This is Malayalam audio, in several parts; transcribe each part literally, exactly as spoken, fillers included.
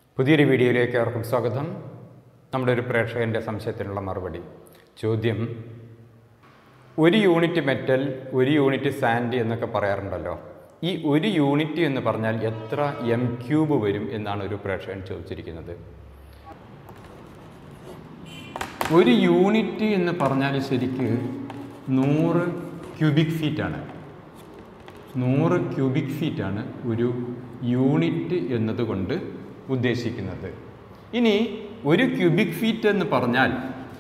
പുതിയൊരു വീഡിയോയിലേക്ക് ഏവർക്കും സ്വാഗതം. നമ്മുടെ ഒരു പ്രേക്ഷകൻ്റെ സംശയത്തിനുള്ള മറുപടി ചോദ്യം, ഒരു യൂണിറ്റ് മെറ്റൽ, ഒരു യൂണിറ്റ് സാൻഡ് എന്നൊക്കെ പറയാറുണ്ടല്ലോ. ഈ ഒരു യൂണിറ്റ് എന്ന് പറഞ്ഞാൽ എത്ര എം ക്യൂബ് വരും എന്നാണ് ഒരു പ്രേക്ഷകൻ ചോദിച്ചിരിക്കുന്നത്. ഒരു യൂണിറ്റ് എന്ന് പറഞ്ഞാൽ ശരിക്ക് നൂറ് ക്യൂബിക് ഫീറ്റാണ്. നൂറ് ക്യൂബിക് ഫീറ്റാണ് ഒരു യൂണിറ്റ് എന്നതുകൊണ്ട് ഉദ്ദേശിക്കുന്നത്. ഇനി ഒരു ക്യൂബിക് ഫീറ്റ് എന്ന് പറഞ്ഞാൽ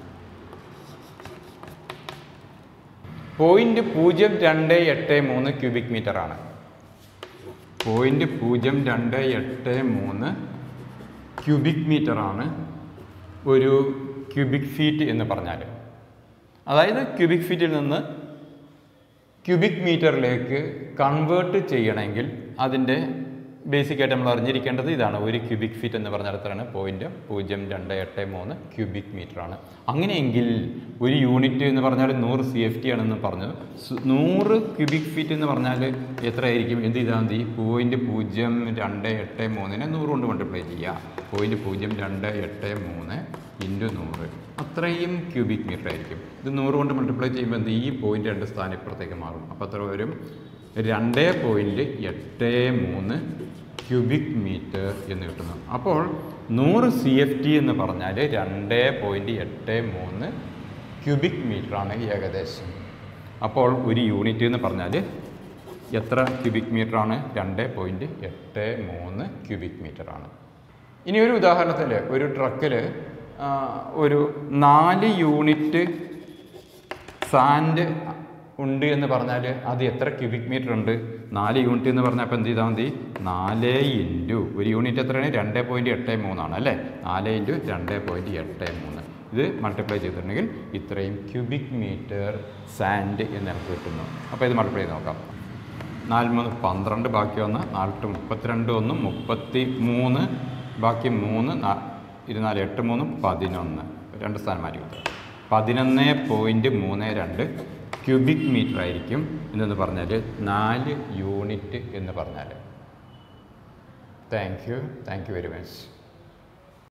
പോയിന്റ് പൂജ്യം രണ്ട് എട്ട് മൂന്ന് ക്യൂബിക് മീറ്ററാണ്. പോയിന്റ് പൂജ്യം രണ്ട് എട്ട് മൂന്ന് ക്യൂബിക് മീറ്ററാണ് ഒരു ക്യൂബിക് ഫീറ്റ് എന്ന് പറഞ്ഞാൽ. അതായത് ക്യൂബിക് ഫീറ്റിൽ നിന്ന് ക്യൂബിക് മീറ്ററിലേക്ക് കൺവേർട്ട് ചെയ്യണമെങ്കിൽ അതിൻ്റെ ബേസിക്കായിട്ട് നമ്മൾ അറിഞ്ഞിരിക്കേണ്ടത് ഇതാണ്. ഒരു ക്യൂബിക് ഫീറ്റ് എന്ന് പറഞ്ഞാൽ എത്രയാണ്? പോയിന്റ് പൂജ്യം രണ്ട് എട്ട് മൂന്ന് ക്യൂബിക് മീറ്ററാണ്. അങ്ങനെയെങ്കിൽ ഒരു യൂണിറ്റ് എന്ന് പറഞ്ഞാൽ നൂറ് സി എഫ് ടി ആണെന്ന് പറഞ്ഞു. നൂറ് ക്യൂബിക് ഫീറ്റ് എന്ന് പറഞ്ഞാൽ എത്രയായിരിക്കും? എന്ത് ചെയ്താൽ മതി? പോയിന്റ് പൂജ്യം രണ്ട് എട്ട് മൂന്നിനെ നൂറ് കൊണ്ട് മൾട്ടിപ്ലൈ ചെയ്യുക. പോയിന്റ് പൂജ്യം രണ്ട് എട്ട് മൂന്ന് ഇൻറ്റു നൂറ്, അത്രയും ക്യൂബിക് മീറ്റർ ആയിരിക്കും. ഇത് നൂറ് കൊണ്ട് മൾട്ടിപ്ലൈ ചെയ്യുമ്പോൾ എന്ത് ഈ പോയിന്റ് രണ്ട് സ്ഥാനം ഇപ്പുറത്തേക്ക് മാറും. അപ്പോൾ അത്ര വരും രണ്ട് പോയിൻറ്റ് എട്ട് മൂന്ന് ക്യൂബിക് മീറ്റർ എന്ന് കിട്ടുന്നു. അപ്പോൾ നൂറ് സി എഫ് ടി എന്ന് പറഞ്ഞാൽ രണ്ട് പോയിൻറ്റ് എട്ട് മൂന്ന് ക്യൂബിക് മീറ്ററാണ് ഏകദേശം. അപ്പോൾ ഒരു യൂണിറ്റ് എന്ന് പറഞ്ഞാൽ എത്ര ക്യൂബിക് മീറ്ററാണ്? രണ്ട് പോയിൻറ്റ് എട്ട് മൂന്ന് ക്യൂബിക് മീറ്ററാണ്. ഇനി ഒരു ഉദാഹരണത്തിൽ ഒരു ട്രക്കിൽ ഒരു നാല് യൂണിറ്റ് സാൻഡ് ഉണ്ട് എന്ന് പറഞ്ഞാൽ അത് എത്ര ക്യൂബിക് മീറ്റർ ഉണ്ട്? നാല് യൂണിറ്റ് എന്ന് പറഞ്ഞാൽ അപ്പോൾ എന്ത് ചെയ്താൽ മതി? നാല് ഇൻറ്റു ഒരു യൂണിറ്റ് എത്രയാണ്? രണ്ട് പോയിൻറ്റ് എട്ട് മൂന്നാണ് അല്ലേ? നാല് ഇൻറ്റു രണ്ട് പോയിൻറ്റ് എട്ട് മൂന്ന് ഇത് മൾട്ടിപ്ലൈ ചെയ്തിട്ടുണ്ടെങ്കിൽ ഇത്രയും ക്യൂബിക് മീറ്റർ സാൻഡ് എന്ന് നമുക്ക് കിട്ടുന്നു. അപ്പോൾ ഇത് മൾട്ടിപ്ലൈ ചെയ്ത് നോക്കാം. നാല് മൂന്ന് പന്ത്രണ്ട്, ബാക്കി ഒന്ന് നാലിട്ട് മുപ്പത്തിരണ്ട്, ഒന്നും മുപ്പത്തി മൂന്ന്, ബാക്കി മൂന്ന്, ഇരുനാല് എട്ട് മൂന്നും പതിനൊന്ന്, രണ്ട് സ്ഥാനം മാറ്റി കൊടുക്കുക. പതിനൊന്ന് പോയിൻറ്റ് മൂന്ന് രണ്ട് ക്യൂബിക് മീറ്റർ ആയിരിക്കും എന്നു പറഞ്ഞാൽ നാല് യൂണിറ്റ് എന്ന് പറഞ്ഞാൽ. Thank you thank you very much.